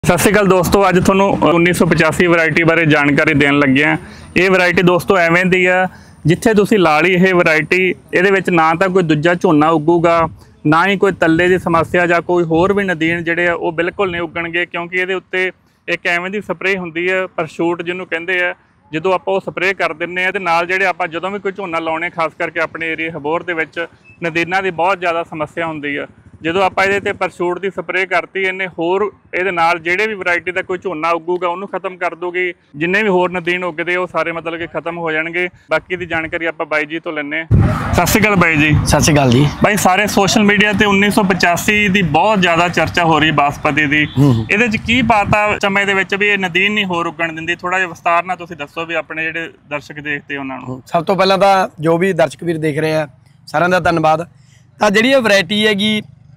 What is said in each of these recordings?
सत श्री अकाल दोस्तों, अज थोनों 1985 वैरायटी बारे जानकारी देन लगे हैं। ये वैरायटी दोस्तों एवें दी है जिथे तुसी ला ली ये वैरायटी, ये ना तो कोई दूजा झोना उगूगा, ना ही कोई तल्ले की समस्या या कोई होर भी नदीन जिहड़े आ वो बिल्कुल नहीं उगणगे, क्योंकि ये उत्ते एक एवें दी स्प्रे हुंदी है परशूट जिन्हों कहते हैं। जो आप स्प्रे कर दें तो नाल जिहड़े आप जदों भी कोई झोना लाने, खास करके अपने एरिया हबोर दे विच नदीनां दी बहुत ज़्यादा समस्या हुंदी है। जो आप ये परशूट की स्प्रे करती, इन्हें होर ये जोड़े भी वैरायटी का कोई झोना उगूगा उन्होंने खत्म कर दूगी। जिन्हें भी होर नदीन उगते वो सारे मतलब कि खत्म हो जाएंगे। बाकी की जानकारी आप बाई जी तो लेने। सत श्री अकाल बाई जी। सत श्री अकाल जी। भाई सारे सोशल मीडिया ते 1985 की बहुत ज़्यादा चर्चा हो रही बासमती की, ये की पाता समय के भी ये नदीन नहीं होर उगण दिंदी, थोड़ा जिहा विस्तार नाल तुसीं दसो भी अपने जिहड़े दर्शक देखते उन्होंने। सब तो पहला तो जो भी दर्शक वीर देख रहे हैं सारिਆਂ ਦਾ धन्यवाद। तो जिहड़ी वैरायटी हैगी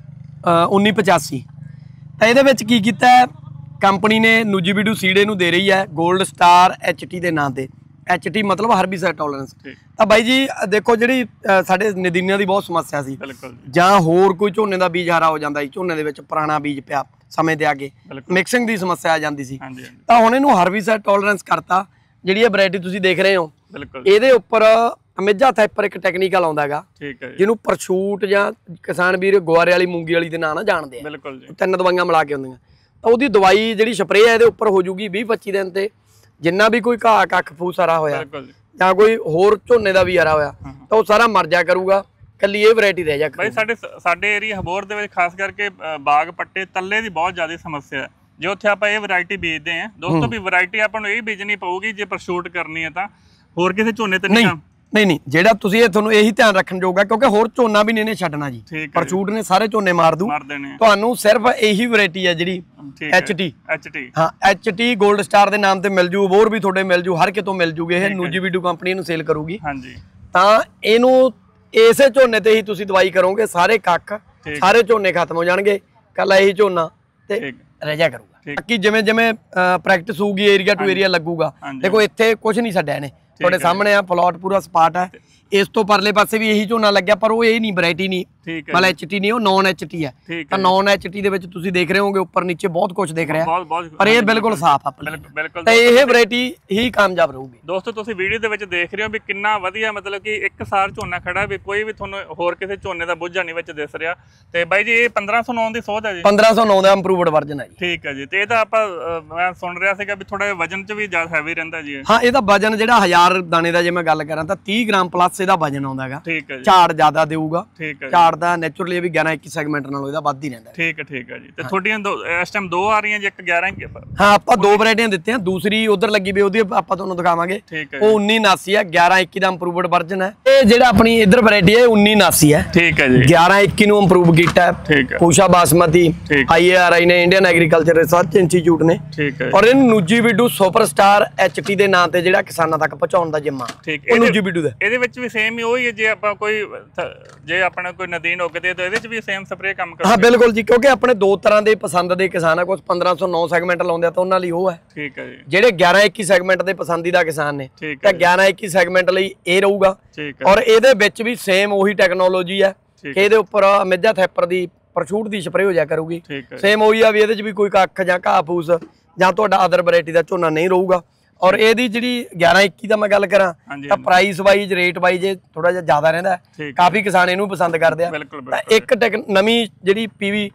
1985 तो ये की कीता है कंपनी ने नुजीबीडू सीडे नूं दे रही है गोल्ड स्टार HT के नाम से। HT मतलब हर्बिसाइड टॉलरेंस। तो बाई जी देखो जी साडे नदीनियां की बहुत समस्या सी, जां होर कोई झोने का बीज हरा हो जाता है, झोने दे विच पुराना बीज पिया समय दे आगे मिक्सिंग की समस्या आ जाती सी। तो हुण इहनूं हर्बिसाइड टॉलरेंस करता। जिहड़ी वैरायटी तुसीं देख रहे हो इहदे उपर अमेजा थैपर एक टैक्नीकल आउंदा हैगा जिन्होंने परशूट या किसान वीर गुआरे वाली मूंगी वाली दे नाम ना जानते हैं। तीन दवाइयां मिला के होंदियां, तो वो दवाई जी स्प्रे है उपर हो जूगी 20-25 दिन से। जिन्ना भी कोई घाह कख फूस हरा होया या कोई होर झोने का भी हरा होया तो वो सारा मर जा करूगा, कल्ली ये वैरायटी रह जा। भाई साडे एरिया हबोर दे विच खास करके बाग पट्टे तल्ले की बहुत ज़्यादा समस्या है। जो उत्थे आपां ये वैरायटी बीजते हैं दोस्तों, भी वैरायटी आपां नूं यही बीजनी पऊगी जे परशूट करनी है तो होर किसी झोने ते नहीं। नहीं जेड़ा तुसीं ये तुहानूं यही ध्यान रखण जोगा, क्योंकि होर झोना भी नहीं छड्डना जी। परशूट ने सारे झोने मार दू। तुहानूं सिर्फ यही वैरायटी है जिहड़ी HT। हाँ HT गोल्ड स्टार के नाम से मिल जू, होर भी तुहाडे मिल जू, हर कितों मिल जूगे। ये नुजीबीडू कंपनी इहनूं सेल करूगी। तां इहनूं इसे झोने ते ही तुसीं दवाई करोगे, सारे कख सारे झोने खत्म हो जाणगे, कल्ला यही झोना ते रह जा करूगा। बाकी जिवें जिवें प्रैक्टिस होगी एरिया टू एरिया लगूगा। देखो इत्थे कुछ नहीं छड्डिया इहने, थोड़े सामने आ प्लॉट पूरा स्पाट है। इस तो परले पासे भी यही झोना लग्या, पर वो ये नहीं वैरायटी नहीं मतलब HT नहीं, वो नॉन HT है। तो नॉन HT दे विच तुसीं देख रहे होगे ऊपर नीचे बहुत कुछ दिख रहा है, पर ये बिल्कुल साफ है। तो ये वैरायटी ही कामयाब रहूगी। दोस्तों तुसीं वीडियो दे विच देख रहे हो भी कितना वधिया, मतलब कि एक सार झोना खड़ा भी कोई भी तुहानूं होर किसी झोने दा बुझा नहीं विच दिस रहा। ते बाई जी ये 1509 दी सोध है जी। 1509 दा इंप्रूवड वर्जन है जी। ठीक है जी। ते इहदा आपां मैं सुन रहा सीगा भी थोड़ा वजन च भी ज़्यादा हैवी रहिंदा जी। हाँ इहदा वजन जिहड़ा 1000 दाने दा जे मैं गल करां तां 30 ग्राम प्लस इहदा वजन आउंदा हैगा। झाड़ ज़्यादा देऊगा, झाड़ दा नैचुरली भी 11-21 सैगमेंट नालों इहदा वध ही रहिंदा। ठीक है जी। ते थोड़ियां इस टाइम दो आ रही हैं जी, एक 11। हाँ आपां दो वैरायटियां दित्तियां, दूसरी उधर लगी भी ओहदी आपां तुहानूं दिखावांगे। वो 1979 है, 11-21 दा इंप्रूवड वर्जन है। ये जिहड़ा अपनी इधर वैरायटी है 1979 है। ठीक है जी। 11-21 नूं इंप्रूव कीता है पूषा बासमती, IARI ने, इंडियन एग्रीकल्चर रिसर्च इंस्टीट्यूट ने। और इन नुजीबीडू सुपरस्टार HT दे नाम ते जिहड़ा किसानां तक पहुंचाउण दा जिम्मा ਉਹ नुजीबीडू दा। ਇਹਦੇ ਵਿੱਚ ਵੀ ਸੇਮ ਹੀ ਉਹੀ ਹੈ, ਜੇ ਆਪਾਂ ਕੋਈ ਜੇ ਆਪਣਾ ਕੋਈ ਨਦੀਨ ਉਗਦੇ ਤਾਂ ਇਹਦੇ ਵਿੱਚ ਵੀ ਸੇਮ ਸਪਰੇ ਕੰਮ ਕਰਦੇ। हाँ बिल्कुल जी, क्योंकि अपने दो तरह के पसंद के किसान है, कुछ 1509 सैगमेंट लाउंदे तो उन्हां लई ਉਹ है। ठीक है जी। ਜਿਹੜੇ 11-21 सैगमेंट के पसंदीदा किसान ने ਤਾਂ 11-21 सैगमेंट ਲਈ ਇਹ ਰਹੂਗਾ। और ਇਹਦੇ ਵਿੱਚ ਵੀ ਸੇਮ ਉਹੀ ਟੈਕਨੋਲੋਜੀ ਹੈ ਕਿ ਇਹਦੇ ਉੱਪਰ ਅਮੇਜਾ ਥੈਪਰ ਦੀ परशूट की स्प्रे हो जाया करूगी। सेम ਉਹੀ ਆ ਵੀ ਇਹਦੇ 'ਚ ਵੀ ਕੋਈ ਕੱਖ ਜਾਂ ਘਾਹ ਫੂਸ ਜਾਂ ਤੁਹਾਡਾ ਅਦਰ ਵੈਰਾਈਟੀ ਦਾ ਝੋਨਾ ਨਹੀਂ ਰਹੂਗਾ। और यदि जी 11-21 का मैं गल करा तो प्राइस वाइज रेट वाइज थोड़ा जिहा ज़्यादा रहिंदा, काफ़ी किसान इहनूं पसंद करदे आ। एक नवीं जिहड़ी PV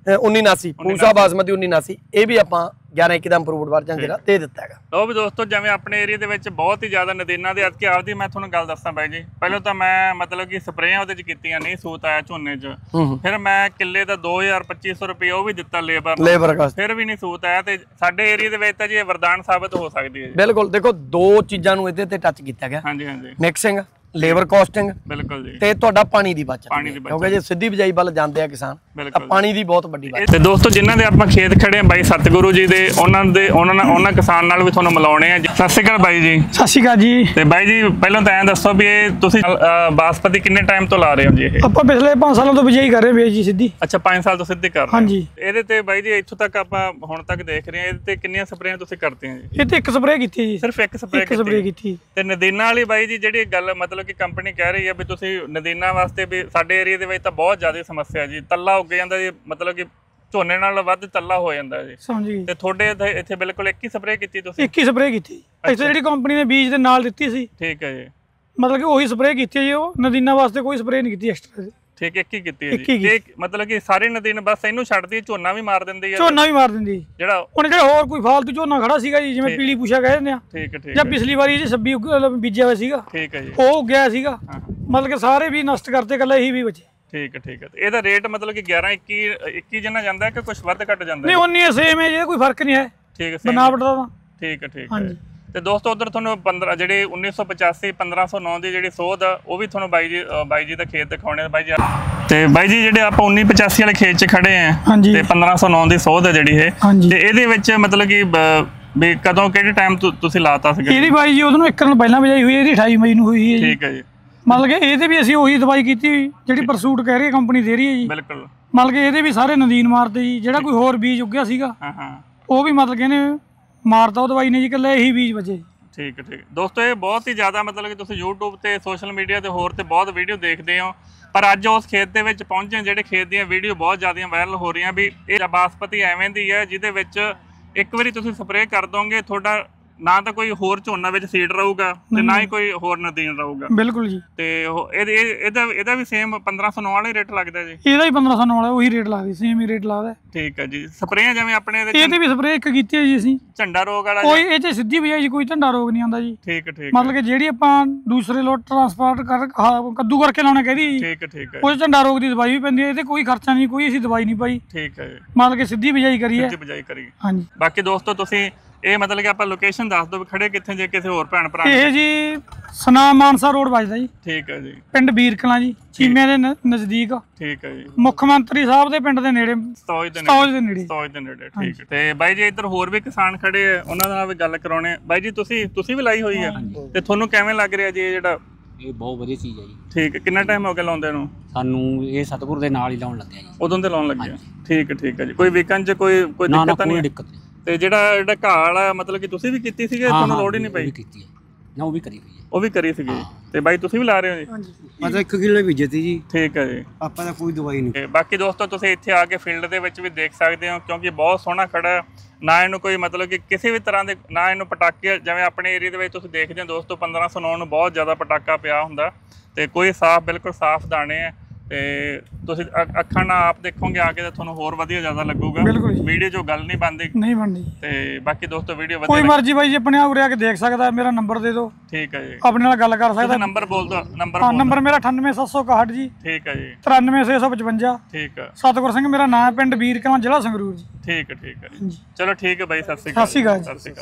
1979 पूषा बासमती 1979 ये भी आपां 11-21 ਦਾ इंप्रूवड वर्जन जिहड़ा दे दित्ता हैगा। ਲਓ ਵੀ ਦੋਸਤੋ, ਜਿਵੇਂ ਆਪਣੇ ਏਰੀਆ ਦੇ ਵਿੱਚ ਬਹੁਤ ਹੀ ਜ਼ਿਆਦਾ ਨਦੀਨਾਂ ਦੇ ਅੱਜ ਆਪਦੀ ਮੈਂ ਤੁਹਾਨੂੰ ਗੱਲ ਦੱਸਾਂ ਬਾਈ ਜੀ। ਪਹਿਲਾਂ ਤਾਂ ਮੈਂ ਮਤਲਬ ਕਿ ਸਪਰੇਆਂ ਉਹਦੇ 'ਚ ਕੀਤੀਆਂ, ਨਹੀਂ ਸੂਤ ਆਇਆ ਝੋਨੇ 'ਚ। ਫਿਰ ਮੈਂ ਕਿੱਲੇ ਦਾ 2000-2500 ਰੁਪਏ ਉਹ ਵੀ ਦਿੱਤਾ ਲੇਬਰ ਕਾਸਟ, ਫਿਰ ਵੀ ਨਹੀਂ ਸੂਤ ਆਇਆ। ਤੇ ਸਾਡੇ ਏਰੀਆ ਦੇ ਵਿੱਚ ਤਾਂ ਜੀ ਇਹ ਵਰਦਾਨ ਸਾਬਤ ਹੋ ਸਕਦੀ ਹੈ। ਬਿਲਕੁਲ ਦੇਖੋ ਦੋ ਚੀਜ਼ਾਂ ਨੂੰ ਇਹਦੇ ਤੇ ਟੱਚ ਕੀਤਾ ਗਿਆ। ਮਿਕਸਿੰਗ, ਲੇਬਰ ਕਾਸਟਿੰਗ, ਬਿਲਕੁਲ ਜੀ, ਤੇ ਤੁਹਾਡਾ ਪਾਣੀ ਦੀ ਬਚਤ। ਕਿਉਂਕਿ ਜੇ ਸਿੱਧੀ ਬਿਜਾਈ ਵੱਲ ਜਾਂਦੇ ਆ ਕਿਸਾਨ ਤਾਂ ਪਾਣੀ ਦੀ ਬਹੁਤ ਵੱਡੀ ਬਚਤ। ਤੇ ਦੋਸਤੋ ਜਿਨ੍ਹਾਂ ਦੇ ਆਪਾਂ ਖੇਤ ਖੜੇ ਆ ਬਾਈ ਸਤਿਗੁਰੂ ਜੀ ਦੇ, ਉਹਨਾਂ ਕਿਸਾਨ ਨਾਲ ਵੀ ਤੁਹਾਨੂੰ ਮਿਲਾਉਣੇ ਆ। ਸਤਿ ਸ਼੍ਰੀ ਅਕਾਲ ਬਾਈ ਜੀ। ਸਤਿ ਸ਼੍ਰੀ ਅਕਾਲ ਜੀ। ਤੇ ਬਾਈ ਜੀ ਪਹਿਲਾਂ ਤਾਂ ਐਂ ਦੱਸੋ ਵੀ ਇਹ ਤੁਸੀਂ ਬਾਸਮਤੀ ਕਿੰਨੇ ਟਾਈਮ ਤੋਂ ਲਾ ਰਹੇ ਹੋ ਜੀ? ਇਹ ਆਪਾਂ ਪਿਛਲੇ 5 ਸਾਲਾਂ ਤੋਂ ਬਿਜਾਈ ਕਰ ਰਹੇ ਹਾਂ ਜੀ ਸਿੱਧੀ। ਅੱਛਾ 5 ਸਾਲ ਤੋਂ ਸਿੱਧੀ ਕਰ ਰਹੇ ਹੋ। ਹਾਂਜੀ। ਇਹਦੇ ਤੇ ਬਾਈ ਜੀ ਇੱਥੋਂ ਤੱਕ ਆਪਾਂ ਹੁਣ ਤੱਕ ਦੇਖ ਰਹੇ ਆ, ਇਹਦੇ ਤੇ ਕਿੰਨੀਆਂ ਸਪਰੇਆਂ ਤੁਸੀਂ ਕਰਦੇ ਆ ਜੀ? ਇਹ ਤੇ ਇੱਕ ਸਪਰੇਅ ਕੀਤੀ ਜੀ, ਸਿਰਫ ਇੱਕ ਸਪਰੇਅ ਕੀਤੀ। ਤੇ ਨਦੀਨਾਂ ਵਾਲੀ ਬਾਈ ਜੀ ਜਿਹੜੀ ਗੱਲ ਮਤਲਬ ਕਿ ਕੰਪਨੀ ਕਹਿ ਰਹੀ ਹੈ ਵੀ ਤੁਸੀਂ ਨਦੀਨਾਂ ਵਾਸਤੇ ਵੀ ਸਾਡੇ ਏਰੀਆ ਦੇ ਵਿੱਚ ਤਾਂ ਬਹੁਤ ਜ਼ਿਆਦਾ ਸਮੱਸਿਆ ਜੀ, ਤੱਲਾ ਉੱਗ ਜਾਂਦਾ ਜੀ, ਮਤਲਬ ਕਿ ਝੋਨੇ ਨਾਲ ਵੱਧ ਤੱਲਾ ਹੋ ਜਾਂਦਾ ਜੀ। ਸਮਝ ਗਈ। ਤੇ ਤੁਹਾਡੇ ਇੱਥੇ ਬਿਲਕੁਲ ਇੱਕ ਹੀ ਸਪਰੇਅ ਕੀਤੀ ਤੁਸੀਂ? ਇੱਕ ਹੀ ਸਪਰੇਅ ਕੀਤੀ। ਇੱਥੇ ਜਿਹੜੀ ਕੰਪਨੀ ਨੇ ਬੀਜ ਦੇ ਨਾਲ ਦਿੱਤੀ ਸੀ, ਠੀਕ ਹੈ ਜੀ, ਮਤਲਬ ਕਿ ਉਹੀ ਸਪਰੇਅ ਕੀਤੀ ਜੀ। ਉਹ ਨਦੀਨਾਂ ਵਾਸਤੇ ਕੋਈ ਸਪਰੇਅ ਨਹੀਂ ਕੀਤੀ ਐਕਸਟਰਾ ਜੀ। ਠੀਕ, ਇੱਕ ਹੀ ਕੀਤੀ ਹੈ ਜੀ। ਮਤਲਬ ਕਿ ਸਾਰੇ ਨਦੀਨ ਬਸ ਇਹਨੂੰ ਛੱਡਦੀ, ਝੋਨਾ ਵੀ ਮਾਰ ਦਿੰਦੀ ਹੈ? ਝੋਨਾ ਵੀ ਮਾਰ ਦਿੰਦੀ ਜਿਹੜਾ ਉਹਨੇ, ਜਿਹੜਾ ਹੋਰ ਕੋਈ ਫਾਲਤੂ ਝੋਨਾ ਖੜਾ ਸੀਗਾ ਜੀ, ਜਿਵੇਂ ਪੀਲੀ ਪੂਛਾ ਕਹਿ ਦਿੰਦੇ ਆ। ਠੀਕ ਠੀਕ। ਜਾਂ ਪਿਛਲੀ ਵਾਰੀ ਜੀ 26 ਬੀਜਿਆ ਹੋਇਆ ਸੀਗਾ, ਠੀਕ ਹੈ ਜੀ, ਉਹ ਉੱਗਿਆ ਸੀਗਾ। ਮਤਲਬ ਕਿ ਸਾਰੇ ਵੀ ਨਸ਼ਟ ਕਰਤੇ, ਇਕੱਲਾ ਇਹੀ ਵੀ ਬਚੇ। ਠੀਕ ਹੈ ਠੀਕ ਹੈ। ਤੇ ਇਹਦਾ ਰੇਟ ਮਤਲਬ ਕਿ 11-21 ਜਿੰਨਾ ਜਾਂਦਾ ਹੈ ਕਿ ਕੁਝ ਵੱਧ ਘੱਟ ਜਾਂਦਾ ਨਹੀਂ, ਉਨੀ ਸੇਮ ਹੈ ਜੀ, ਕੋਈ ਫਰਕ ਨਹੀਂ ਹੈ। ਠੀਕ ਹੈ, ਬਨਾਵਟ ਦਾ ਤਾਂ। ਠੀਕ ਹੈ ਠੀਕ ਹੈ। ਤੇ ਦੋਸਤੋ ਉਧਰ ਤੁਹਾਨੂੰ 15 ਜਿਹੜੇ 1985 1509 ਦੀ ਜਿਹੜੀ ਸੋਧ ਆ, ਉਹ ਵੀ ਤੁਹਾਨੂੰ ਬਾਈ ਜੀ ਦਾ ਖੇਤ ਦਿਖਾਉਣੇ। ਬਾਈ ਜੀ ਤੇ ਬਾਈ ਜੀ ਜਿਹੜੇ ਆਪਾਂ 1985 ਵਾਲੇ ਖੇਤ 'ਚ ਖੜੇ ਆ, ਤੇ 1509 ਦੀ ਸੋਧ ਹੈ ਜਿਹੜੀ ਇਹ, ਤੇ ਇਹਦੇ ਵਿੱਚ ਮਤਲਬ ਕਿ ਵੀ ਕਦੋਂ ਕਿਹੜੇ ਟਾਈਮ ਤੁਸੀਂ ਲਾਤਾ ਸੀਗਾ? ਇਹਦੀ ਬਾਈ ਜੀ ਉਦੋਂ 1 ਦਿਨ ਪਹਿਲਾਂ ਬਜਾਈ ਹੋਈ, ਇਹਦੀ 28 ਮਈ ਨੂੰ ਹੋਈ ਹੈ ਜੀ। ਠੀਕ ਹੈ ਜੀ। ਮਤਲਬ ਕਿ ਇਹਦੇ ਵੀ ਅਸੀਂ ਉਹੀ ਦਵਾਈ ਕੀਤੀ ਜਿਹੜੀ ਪਰਸੂਟ ਕਹਿ ਰਹੀ ਕੰਪਨੀ ਦੇ ਰਹੀ ਹੈ ਜੀ। ਬਿਲਕੁਲ। ਮਤਲਬ ਕਿ ਇਹਦੇ ਵੀ ਸਾਰੇ ਨਦੀਨ ਮਾਰਤੇ ਜੀ। ਜਿਹੜਾ ਕੋਈ ਹੋਰ ਬੀਜ ਉੱਗਿਆ ਸੀਗਾ, ਉਹ ਵੀ ਮਤਲਬ ਕਿ ਇਹਨੇ ਮਾਰਤਾ ਉਹ ਦਵਾਈ ਨੇ ਜੀ, ਇਕੱਲੇ ਇਹੀ ਬੀਜ ਬਚੇ। ਠੀਕ ਠੀਕ ਦੋਸਤੋ, ਇਹ ਬਹੁਤ ਹੀ ਜ਼ਿਆਦਾ ਮਤਲਬ ਕਿ ਤੁਸੀਂ YouTube ਤੇ ਸੋਸ਼ਲ ਮੀਡੀਆ ਤੇ ਹੋਰ ਤੇ ਬਹੁਤ ਵੀਡੀਓ ਦੇਖਦੇ ਹੋ, ਪਰ ਅੱਜ ਉਸ ਖੇਤ ਦੇ ਵਿੱਚ ਪਹੁੰਚੇ ਜਿਹੜੇ ਖੇਤ ਦੀਆਂ ਵੀਡੀਓ ਬਹੁਤ ਜ਼ਿਆਦਾ ਵਾਇਰਲ ਹੋ ਰਹੀਆਂ। ਵੀ ਇਹ ਬਾਸਪਤੀ ਐਵੇਂ ਦੀ ਹੈ ਜਿਹਦੇ ਵਿੱਚ ਇੱਕ ਵਾਰੀ ਤੁਸੀਂ ਸਪਰੇਅ ਕਰ ਦੋਗੇ, ਤੁਹਾਡਾ ਨਾ ਤਾਂ ਕੋਈ ਹੋਰ ਝੋਨਾ ਵਿੱਚ ਸੀਡ ਰਹੂਗਾ ਤੇ ਨਾ ਹੀ ਕੋਈ ਹੋਰ ਨਦੀਨ ਰਹੂਗਾ। ਬਿਲਕੁਲ ਜੀ। ਤੇ ਇਹਦਾ ਵੀ ਸੇਮ 1509 ਵਾਲਾ ਹੀ ਰੇਟ ਲੱਗਦਾ ਜੀ? ਇਹਦਾ ਹੀ 1509 ਵਾਲਾ ਉਹੀ ਰੇਟ ਲੱਗਦਾ, ਸੇਮ ਹੀ ਰੇਟ ਲੱਗਦਾ। ਠੀਕ ਹੈ ਜੀ। ਸਪਰੇਆਂ ਜਿਵੇਂ ਆਪਣੇ ਇਹਦੇ ਵੀ ਸਪਰੇਅ ਇੱਕ ਕੀਤੀ ਹੈ ਜੀ ਅਸੀਂ, ਝੰਡਾ ਰੋਗ ਵਾਲਾ। ਕੋਈ ਇਹ 'ਚ ਸਿੱਧੀ ਬਜਾਈ ਜੀ, ਕੋਈ ਝੰਡਾ ਰੋਗ ਨਹੀਂ ਆਉਂਦਾ ਜੀ। ਠੀਕ ਠੀਕ। ਮਤਲਬ ਕਿ ਜਿਹੜੀ ਆਪਾਂ ਦੂਸਰੇ ਲੋਟ ਟਰਾਂਸਪੋਰਟ ਕੱਦੂ ਕਰਕੇ ਲਾਉਣਾ ਕਹਿੰਦੀ ਜੀ। ਠੀਕ ਠੀਕ ਹੈ। ਉਹ ਝੰਡਾ ਰੋਗ ਦੀ ਦਵਾਈ ਵੀ ਪੈਂਦੀ ਹੈ, ਇਹਦੇ ਕੋਈ ਖਰਚਾ ਨਹੀਂ, ਕੋਈ ਅਸੀਂ ਦਵਾਈ ਨਹੀਂ ਪਾਈ। ਠੀਕ ਹੈ ਜੀ। ਮਤਲਬ ਕਿ ਸਿੱਧੀ ਬਜਾਈ ਕਰੀ ਹੈ। ਸਿੱਧੀ ਬਜਾਈ ਕਰੀ। ਹਾਂਜੀ। ਬਾਕੀ ਦੋਸਤੋ ਤੁਸੀਂ ਇਹ ਮਤਲਬ ਕਿ ਆਪਾਂ ਲੋਕੇਸ਼ਨ ਦੱਸ ਦਿਓ ਵੀ ਖੜੇ ਕਿੱਥੇ, ਜੇ ਕਿਸੇ ਹੋਰ ਭੈਣ ਭਰਾ। ਇਹ ਜੀ ਸਨਾਮ ਮਾਨਸਾ ਰੋਡ ਵੱਜਦਾ ਜੀ। ਠੀਕ ਹੈ ਜੀ। ਪਿੰਡ ਬੀਰ ਕਲਾਂ ਜੀ, ਚੀਮਿਆਂ ਦੇ ਨਜ਼ਦੀਕ। ਠੀਕ ਹੈ ਜੀ। ਮੁੱਖ ਮੰਤਰੀ ਸਾਹਿਬ ਦੇ ਪਿੰਡ ਦੇ ਨੇੜੇ, ਸਤੌਜ ਦੇ ਨੇੜੇ। ਠੀਕ ਹੈ। ਤੇ ਬਾਈ ਜੀ ਇੱਧਰ ਹੋਰ ਵੀ ਕਿਸਾਨ ਖੜੇ ਆ, ਉਹਨਾਂ ਨਾਲ ਵੀ ਗੱਲ ਕਰਾਉਣੇ। ਬਾਈ ਜੀ ਤੁਸੀਂ ਵੀ ਲਾਈ ਹੋਈ ਆ, ਤੇ ਤੁਹਾਨੂੰ ਕਿਵੇਂ ਲੱਗ ਰਿਹਾ ਜੀ ਇਹ ਜਿਹੜਾ? ਇਹ ਬਹੁਤ ਵਧੀਆ ਚੀਜ਼ ਹੈ ਜੀ। ਠੀਕ ਹੈ। ਕਿੰਨਾ ਟਾਈਮ ਹੋ ਗਿਆ ਲਾਉਂਦੇ ਨੂੰ? ਸਾਨੂੰ ਇਹ ਸਤਿਗੁਰ ਦੇ ਨਾਲ ਹੀ ਲਾਉਣ ਲੱਗਿਆ ਜੀ। ਉਦੋਂ ਤੇ ਲਾਉਣ ਲੱਗਿਆ। ਠੀਕ ਹੈ ਜੀ। ਕੋਈ ਵੀਕਨ 'ਚ ਕੋਈ ਦਿੱਕਤ ਨਹੀਂ? ਕੋਈ ਦਿੱਕਤ ਨਹੀਂ। ਤੇ ਜਿਹੜਾ ਘਾਹ ਵਾਲਾ ਮਤਲਬ ਕਿ ਤੁਸੀਂ ਵੀ ਕੀਤੀ ਸੀਗੀ, ਤੁਹਾਨੂੰ ਲੋੜ ਹੀ ਨਹੀਂ ਪਈ? ਕੀਤੀ ਹੈ ਨਾ, ਉਹ ਵੀ ਕਰੀ ਹੋਈ ਹੈ। ਉਹ ਵੀ ਕਰੀ ਸੀਗੀ। ਤੇ ਬਾਈ ਤੁਸੀਂ ਵੀ ਲਾ ਰਹੇ ਹੋ ਜੀ? ਹਾਂਜੀ। ਮਤਲਬ 1 ਕਿਲੋ ਬੀਜੇ ਤੀ ਜੀ। ਠੀਕ ਹੈ ਜੀ। ਆਪਾਂ ਤਾਂ ਕੋਈ ਦਵਾਈ ਨਹੀਂ। ਤੇ ਬਾਕੀ ਦੋਸਤੋ ਤੁਸੀਂ ਇੱਥੇ ਆ ਕੇ ਫੀਲਡ ਦੇ ਵਿੱਚ ਵੀ ਦੇਖ ਸਕਦੇ ਹੋ, ਕਿਉਂਕਿ ਬਹੁਤ ਸੋਹਣਾ ਖੜਾ ਹੈ। ਨਾ ਇਹਨੂੰ ਕੋਈ ਮਤਲਬ ਕਿ ਕਿਸੇ ਵੀ ਤਰ੍ਹਾਂ ਦੇ, ਨਾ ਇਹਨੂੰ ਪਟਾਕੇ, ਜਿਵੇਂ ਆਪਣੇ ਏਰੀਆ ਦੇ ਵਿੱਚ ਤੁਸੀਂ ਦੇਖਦੇ ਹੋ ਦੋਸਤੋ 1509 ਨੂੰ ਬਹੁਤ ਜ਼ਿਆਦਾ ਪਟਾਕਾ ਪਿਆ ਹੁੰਦਾ, ਤੇ ਕੋਈ ਸਾਫ਼, ਬਿਲਕੁਲ ਸਾਫ਼ ਦਾਣੇ ਆ। ਤੇ ਤੁਸੀਂ ਅੱਖਾਂ ਨਾਲ ਆਪ ਦੇਖੋਗੇ ਆ ਕੇ ਤਾਂ ਤੁਹਾਨੂੰ ਹੋਰ ਵਧੀਆ ਜ਼ਿਆਦਾ ਲੱਗੂਗਾ। ਵੀਡੀਓ 'ਚੋਂ ਗੱਲ ਨਹੀਂ ਬਣਦੀ। ਤੇ ਬਾਕੀ ਦੋਸਤੋ ਵੀਡੀਓ ਕੋਈ ਮਰਜ਼ੀ ਬਾਈ ਜੀ ਆਪਣੇ ਆ ਉਰੇ ਆ ਕੇ ਦੇਖ ਸਕਦਾ। ਮੇਰਾ ਨੰਬਰ ਦੇ ਦਿਓ। ਠੀਕ ਹੈ ਜੀ। ਆਪਣੇ ਨਾਲ ਗੱਲ ਕਰ ਸਕਦਾ। ਨੰਬਰ ਬੋਲ ਦਿਓ। ਨੰਬਰ ਮੇਰਾ 98761 ਜੀ। ਠੀਕ ਹੈ ਜੀ। 93655। ਠੀਕ ਹੈ। ਸਤਿਗੁਰ ਸਿੰਘ ਮੇਰਾ ਨਾਮ ਹੈ, ਪਿੰਡ ਬੀਰ ਕਲਾਂ, ਜ਼ਿਲ੍ਹਾ ਸੰਗਰੂਰ ਜੀ। ਠੀਕ ਹੈ। ਚਲੋ ਠੀਕ ਹੈ ਬਾਈ, ਸਤਿ ਸ਼੍ਰੀ ਅਕਾਲ। ਸਤਿ ਸ਼੍ਰੀ ਅਕਾਲ।